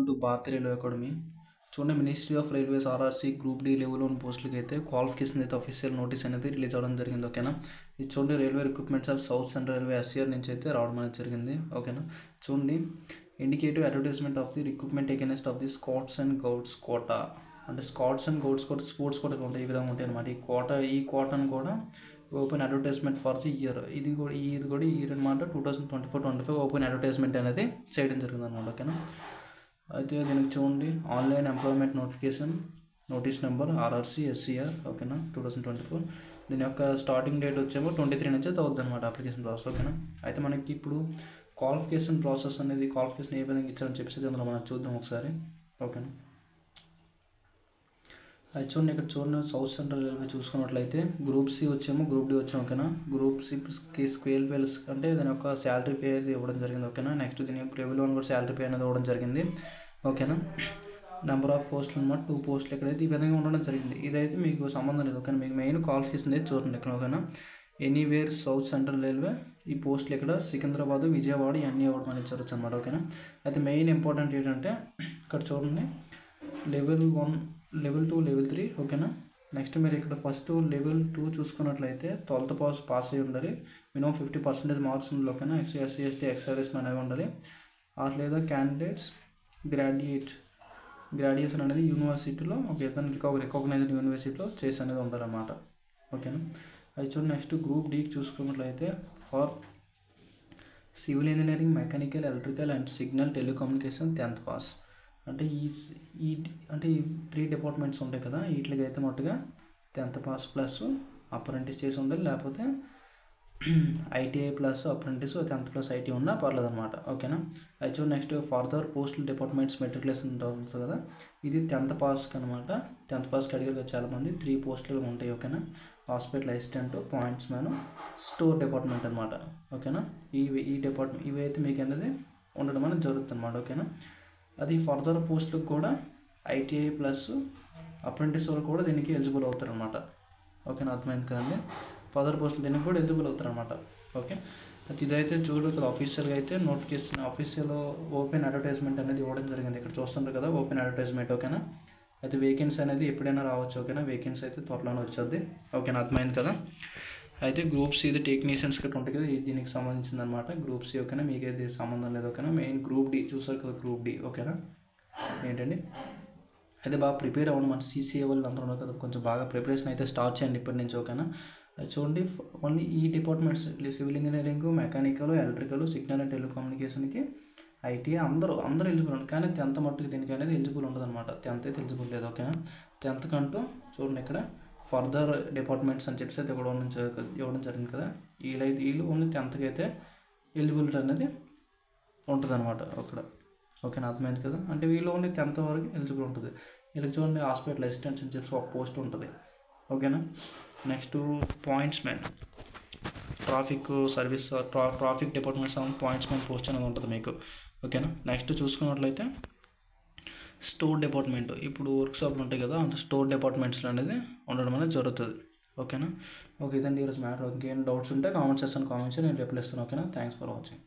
To Bharatiya railway academy. చూడండి, ministry of railways RRC group D level 1 పోస్టులకి అయితే qualification అయితే అఫీషియల్ నోటీస్ అనేది రిలీజ్ అవ్వడం జరిగింది. ఓకేనా, ఇది చూడండి railway recruitments of south central railway SCR నుంచి అయితే రావడం అనేది జరిగింది. ఓకేనా, చూడండి indicative advertisement of the recruitment against of the scouts and guides quota. అంటే scouts and guides quota sports quota ఉంటాయి, ఈ విధంగా ఉంటాయి అనమాట. ఈ కోటాను కూడా open advertisement for the year, ఇది కూడా ఇయర్ అనమాట 2024-25 ఓపెన్ అడ్వర్టైజ్మెంట్ అనేది చేయడం జరిగింది అనమాట. ఓకేనా, అయితే దీనికి చూడండి online employment notification notice number RRC SCR. ఓకేనా, 2024. దీని యొక్క స్టార్టింగ్ డేట్ వచ్చేమో 23 నుంచి అయితే అవుతుంది అనమాట అప్లికేషన్ ప్రాసెస్. ఓకేనా, అయితే మనకి ఇప్పుడు క్వాలిఫికేషన్ ప్రాసెస్ అనేది క్వాలిఫికేషన్ ఏ విధంగా ఇచ్చారని చెప్పేసి అందులో మనం చూద్దాం ఒకసారి. ఓకేనా, అది చూడండి ఇక్కడ చూడండి సౌత్ సెంట్రల్ రైల్వే చూసుకున్నట్లయితే గ్రూప్ సి వచ్చేమో గ్రూప్ డి వచ్చాము. ఓకేనా, గ్రూప్ సికి స్కేల్ పేల్స్ అంటే దాని యొక్క శాలరీ పే అనేది ఇవ్వడం జరిగింది. ఓకేనా, నెక్స్ట్ దీని లెవెల్ 1 కూడా శాలరీ పే అనేది ఇవ్వడం జరిగింది. ఓకేనా, నెంబర్ ఆఫ్ పోస్టులు అనమాట 2 పోస్టులు ఇక్కడైతే ఈ విధంగా ఉండడం జరిగింది. ఇదైతే మీకు సంబంధం లేదు. ఓకేనా, మీకు మెయిన్ క్వాలిఫికేషన్ అయితే చూడండి ఇక్కడ. ఓకేనా, ఎనీవేర్ సౌత్ సెంట్రల్ రైల్వే ఈ పోస్టులు ఇక్కడ సికింద్రాబాద్, విజయవాడ ఇవన్నీ ఇవ్వడం అనేది జరుగుతుంది అనమాట. ఓకేనా, అయితే మెయిన్ ఇంపార్టెంట్ ఏంటంటే ఇక్కడ చూడండి లెవెల్ 1, లెవెల్ 2, లెవెల్ 3. ఓకేనా, నెక్స్ట్ మీరు ఇక్కడ ఫస్ట్ లెవెల్ 2 చూసుకున్నట్లయితే 12th పాస్ అయ్యి ఉండాలి. మినిమం 50% మార్క్స్ ఉండాలి. ఓకేనా, ఎస్సీ ఎస్టీ ఎక్స్ఆర్ఎస్ అనేవి ఉండాలి. లేదా క్యాండిడేట్స్ గ్రాడ్యుయేషన్ అనేది యూనివర్సిటీలో రికగ్నైజ్డ్ యూనివర్సిటీలో చేసి అనేది ఉండాలన్నమాట. ఓకేనా, అది చూడండి నెక్స్ట్ గ్రూప్ డి చూసుకున్నట్లయితే for civil engineering, mechanical, electrical and signal telecommunication 10th pass. అంటే ఈ 3 డిపార్ట్మెంట్స్ ఉంటాయి కదా, వీటికి అయితే మట్టుగా 10th పాస్ ప్లస్ అప్రెంటిస్ చేసి ఉండాలి, లేకపోతే ITI plus apprentice 10th plus IT ఉన్నా పర్లేదు అనమాట. ఓకేనా, అయితే next further postal departments matriculation ఉంటుంది కదా, ఇది 10th పాస్కి అనమాట. 10th పాస్కి అడిగారు కదా చాలామంది. 3 పోస్టులు ఉంటాయి. ఓకేనా, hospital assistant, points man, store department అనమాట. ఓకేనా, ఈ డిపార్ట్మెంట్ ఇవి అయితే మీకు అనేది ఉండడం అనేది జరుగుతుంది అనమాట. ఓకేనా, అది ఫర్దర్ పోస్టులకు కూడా ఐటీఐ ప్లస్ అప్రెంటిస్ వాళ్ళు కూడా దీనికి ఎలిజిబుల్ అవుతారు అనమాట. ఓకేనా, అర్థమైంది కదండి. ఫర్దర్ పోస్టులు దీనికి కూడా ఎలిజిబుల్ అవుతారు అనమాట. ఓకే, ఇదైతే చూడదు ఆఫీషియల్గా అయితే నోటిఫికేషన్ ఆఫీషియల్ ఓపెన్ అడ్వర్టైజ్మెంట్ అనేది ఇవ్వడం జరిగింది. ఇక్కడ చూస్తుంటారు కదా ఓపెన్ అడ్వర్టైజ్మెంట్. ఓకేనా, అయితే వేకెన్సీ అనేది ఎప్పుడైనా రావచ్చు. ఓకేనా, వేకెన్సీ అయితే త్వరలోనే వచ్చేది. ఓకేనా, అర్థమైంది కదా. అయితే గ్రూప్ సి ఇది టెక్నీషియన్స్ గట్రా ఉంటుంది కదా, దీనికి సంబంధించింది అనమాట గ్రూప్ సి. ఓకేనా, మీకు అయితే సంబంధం లేదు. ఓకేనా, మెయిన్ గ్రూప్ డి చూసారు కదా, గ్రూప్ డి. ఓకేనా, ఏంటండి అయితే బాగా ప్రిపేర్ అవ్వండి. మన సీసీఏ వాళ్ళు అందరూ ఉన్నారు కదా, కొంచెం బాగా ప్రిపరేషన్ అయితే స్టార్ట్ చేయండి ఇప్పటి నుంచి. ఓకేనా, చూడండి ఓన్లీ ఈ departments civil engineering, mechanical, electrical, signal and టెలికమ్యూనికేషన్కి ఐటీఐ అందరూ ఎలిజిబుల్ ఉంటుంది. కానీ 10th మట్టుకు దీనికి అనేది ఎలిజిబుల్ ఉండదు అనమాట. 10th అయితే ఎలిజిబుల్ లేదు. ఓకేనా, 10th కంటూ చూడండి ఇక్కడ ఫర్దర్ డిపార్ట్మెంట్స్ అని చెప్పేసి అయితే ఇవ్వడం జరిగింది కదా, వీళ్ళు ఓన్లీ 10thకి అయితే ఎలిజిబిలిటీ అనేది ఉంటుంది అనమాట అక్కడ. ఓకేనా, అర్థమైంది కదా. అంటే వీళ్ళు ఓన్లీ 10th వరకు ఎలిజిబుల్ ఉంటుంది. వీళ్ళకి చూడండి హాస్పిటల్ అసిస్టెంట్స్ అని చెప్పేసి ఒక పోస్ట్ ఉంటుంది. ఓకేనా, next points man, traffic service traffic department points man post అనేది ఉంటుంది మీకు. ఓకేనా, నెక్స్ట్ చూసుకున్నట్లయితే స్టోర్ డిపార్ట్మెంట్, ఇప్పుడు వర్క్షాప్లు ఉంటాయి కదా, అంత స్టోర్ డిపార్ట్మెంట్స్లో అనేది ఉండడం అనేది జరుగుతుంది. ఓకేనా, ఓకే ఇదండి ఈరోజు మ్యాటర్. ఇంకేం డౌట్స్ ఉంటే కామెంట్ సెక్షన్ కామెంట్స్ నేను రిప్లై ఇస్తాను. ఓకేనా, థ్యాంక్స్ ఫర్ వాచింగ్.